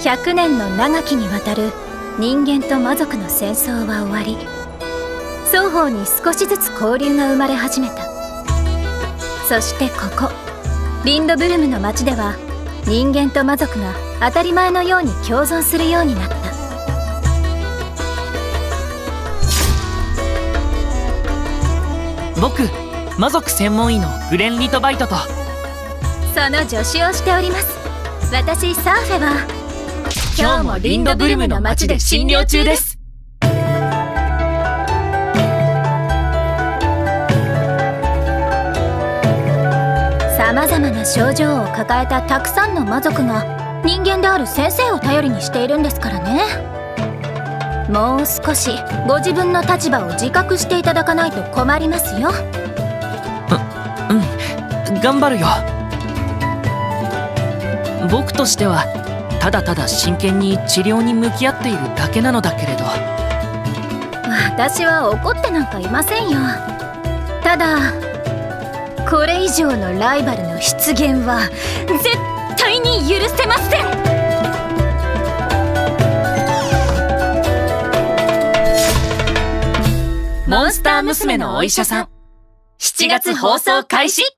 100年の長きにわたる人間と魔族の戦争は終わり、双方に少しずつ交流が生まれ始めた。そしてここリンドブルムの町では、人間と魔族が当たり前のように共存するようになった。 僕、魔族専門医のグレン・リトバイトとその助手をしております。私サーフェは今日もリンドブルムの町で診療中です。 さまざまな症状を抱えたたくさんの魔族が人間である先生を頼りにしているんですからね。もう少しご自分の立場を自覚していただかないと困りますよ。 頑張るよ。僕としてはただただ真剣に治療に向き合っているだけなのだけれど。 私は怒ってなんかいませんよ。ただこれ以上のライバルの出現は絶対に許せません。 モンスター娘のお医者さん、7月放送開始。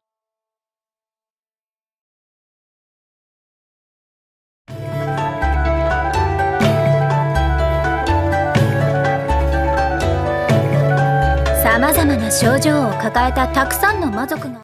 さまざまな症状を抱えたたくさんの魔族が